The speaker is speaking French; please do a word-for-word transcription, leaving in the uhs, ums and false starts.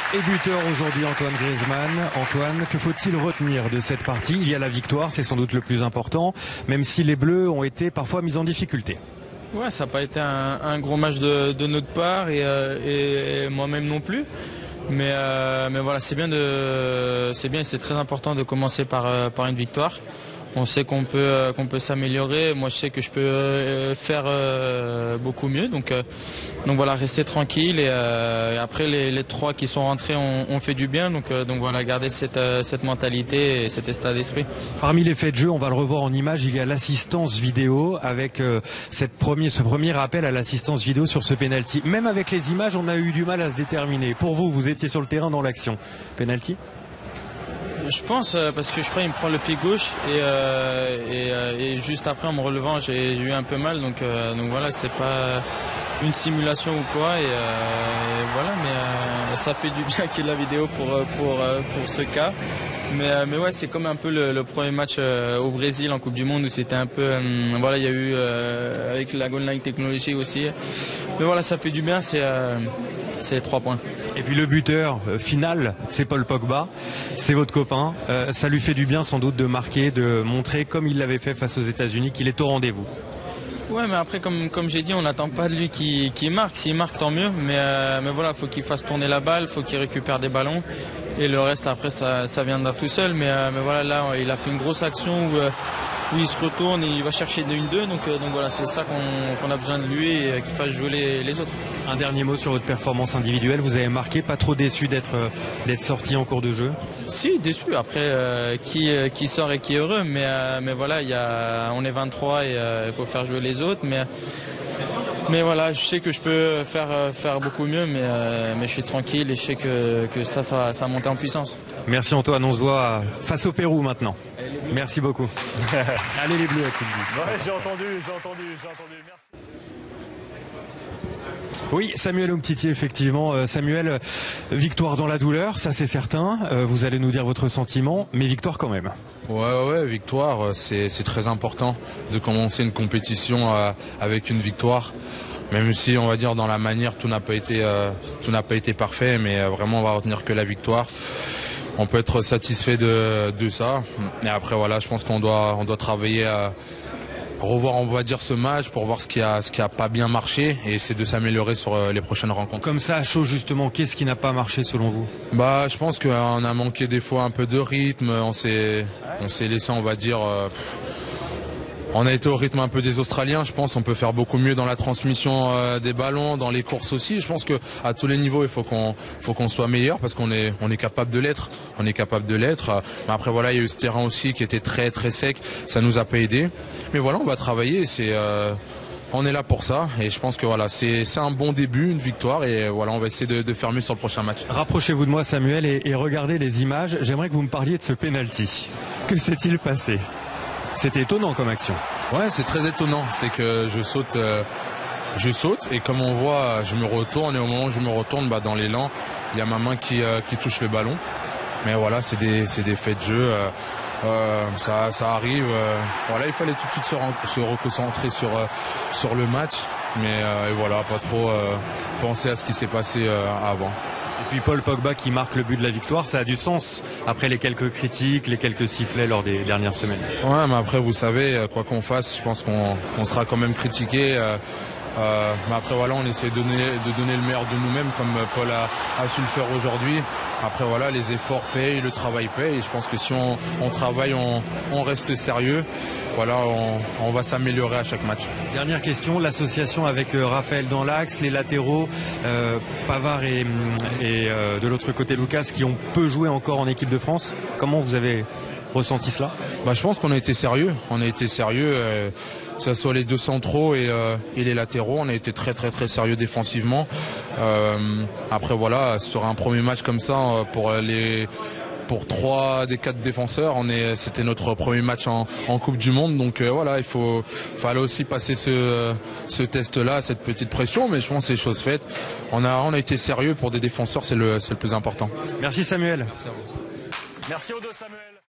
Et buteur aujourd'hui, Antoine Griezmann. Antoine, que faut-il retenir de cette partie? Il y a la victoire, c'est sans doute le plus important, même si les Bleus ont été parfois mis en difficulté. Ouais, ça n'a pas été un, un gros match de, de notre part et, euh, et moi-même non plus. Mais, euh, mais voilà, c'est bien, de, c'est bien et c'est très important de commencer par, euh, par une victoire. On sait qu'on peut, euh, qu'on peut s'améliorer. Moi, je sais que je peux euh, faire euh, beaucoup mieux. Donc, euh, donc voilà, rester tranquille. Et, euh, et après, les, les trois qui sont rentrés ont, ont fait du bien. Donc, euh, donc voilà, garder cette, euh, cette mentalité et cet état d'esprit. Parmi les faits de jeu, on va le revoir en image, il y a l'assistance vidéo avec euh, cette premier, ce premier appel à l'assistance vidéo sur ce penalty. Même avec les images, on a eu du mal à se déterminer. Pour vous, vous étiez sur le terrain dans l'action. Penalty ? Je pense euh, parce que je crois qu'il me prend le pied gauche et, euh, et, euh, et juste après en me relevant j'ai eu un peu mal donc, euh, donc voilà, c'est pas une simulation ou quoi et, euh, et voilà, mais euh, ça fait du bien qu'il y ait la vidéo pour, pour, pour ce cas. Mais, mais ouais, c'est comme un peu le, le premier match euh, au Brésil en Coupe du Monde où c'était un peu, euh, voilà, il y a eu euh, avec la Goal Line Technology aussi. Mais voilà, ça fait du bien, c'est euh, c'est trois points. Et puis le buteur euh, final, c'est Paul Pogba, c'est votre copain. Euh, ça lui fait du bien sans doute de marquer, de montrer comme il l'avait fait face aux États-Unis qu'il est au rendez-vous. Ouais, mais après, comme, comme j'ai dit, on n'attend pas de lui qu'il qu'il marque. S'il marque, tant mieux. Mais, euh, mais voilà, il faut qu'il fasse tourner la balle, il faut qu'il récupère des ballons. Et le reste, après, ça, ça viendra tout seul. Mais, euh, mais voilà, là, il a fait une grosse action où, euh, où il se retourne et il va chercher une deux. Donc, euh, donc voilà, c'est ça qu'on qu'on a besoin de lui et euh, qu'il fasse jouer les, les autres. Un dernier mot sur votre performance individuelle. Vous avez marqué, pas trop déçu d'être d'être sorti en cours de jeu? Si, déçu. Après, euh, qui, euh, qui sort et qui est heureux. Mais, euh, mais voilà, y a, on est vingt-trois et il euh, faut faire jouer les autres. Mais, mais voilà, je sais que je peux faire, faire beaucoup mieux. Mais, euh, mais je suis tranquille et je sais que, que ça, ça, ça va monter en puissance. Merci Antoine, on se voit face au Pérou maintenant. Merci beaucoup. Allez les Bleus, tu me dis. Ouais, j'ai entendu, j'ai entendu, j'ai entendu. Merci. Oui, Samuel Umtiti, effectivement. Euh, Samuel, victoire dans la douleur, ça c'est certain. Euh, vous allez nous dire votre sentiment, mais victoire quand même. Ouais, ouais, victoire, c'est très important de commencer une compétition euh, avec une victoire. Même si, on va dire, dans la manière, tout n'a pas été, euh, tout n'a pas été parfait, mais euh, vraiment, on va retenir que la victoire. On peut être satisfait de, de ça. Mais après, voilà, je pense qu'on doit, on doit travailler à revoir, on va dire, ce match pour voir ce qui a, ce qui a pas bien marché et essayer de s'améliorer sur les prochaines rencontres. Comme ça, à chaud justement, qu'est-ce qui n'a pas marché selon vous? Bah, je pense qu'on a manqué des fois un peu de rythme. On s'est, on s'est laissé, on va dire. Euh, On a été au rythme un peu des Australiens, je pense. On peut faire beaucoup mieux dans la transmission euh, des ballons, dans les courses aussi. Je pense que à tous les niveaux, il faut qu'on faut qu'on soit meilleur parce qu'on est on est capable de l'être. On est capable de l'être. Mais après voilà, il y a eu ce terrain aussi qui était très très sec. Ça nous a pas aidé. Mais voilà, on va travailler. C'est euh, on est là pour ça et je pense que voilà, c'est c'est un bon début, une victoire et voilà, on va essayer de, de faire mieux sur le prochain match. Rapprochez-vous de moi, Samuel, et, et regardez les images. J'aimerais que vous me parliez de ce penalty. Que s'est-il passé? C'était étonnant comme action. Ouais, c'est très étonnant. C'est que je saute, euh, je saute et comme on voit, je me retourne et au moment où je me retourne, bah, dans l'élan, il y a ma main qui, euh, qui touche le ballon. Mais voilà, c'est des, c'est des faits de jeu. Euh, euh, ça, ça arrive. Euh, voilà, il fallait tout de suite se, se reconcentrer sur, euh, sur le match. Mais euh, et voilà, pas trop euh, penser à ce qui s'est passé euh, avant. Et puis Paul Pogba qui marque le but de la victoire, ça a du sens après les quelques critiques, les quelques sifflets lors des dernières semaines. Ouais, mais après vous savez, quoi qu'on fasse, je pense qu'on qu'on sera quand même critiqué. Euh, euh, mais après voilà, on essaie de donner, de donner le meilleur de nous-mêmes comme Paul a, a su le faire aujourd'hui. Après voilà, les efforts payent, le travail paye. Et je pense que si on, on travaille, on, on reste sérieux. Voilà, on, on va s'améliorer à chaque match. Dernière question, l'association avec euh, Raphaël dans l'axe, les latéraux, euh, Pavard et, et euh, de l'autre côté Lucas qui ont peu joué encore en équipe de France. Comment vous avez ressenti cela? Bah, je pense qu'on a été sérieux. On a été sérieux, euh, que ce soit les deux centraux et, euh, et les latéraux. On a été très très très sérieux défensivement. Euh, après voilà, sur un premier match comme ça, pour les pour trois des quatre défenseurs, on est, c'était notre premier match en, en Coupe du Monde, donc euh, voilà, il faut, fallait aussi passer ce, ce test-là, cette petite pression, mais je pense que c'est chose faite. On a, on a été sérieux pour des défenseurs, c'est le, c'est le plus important. Merci Samuel. Merci aux deux Samuel.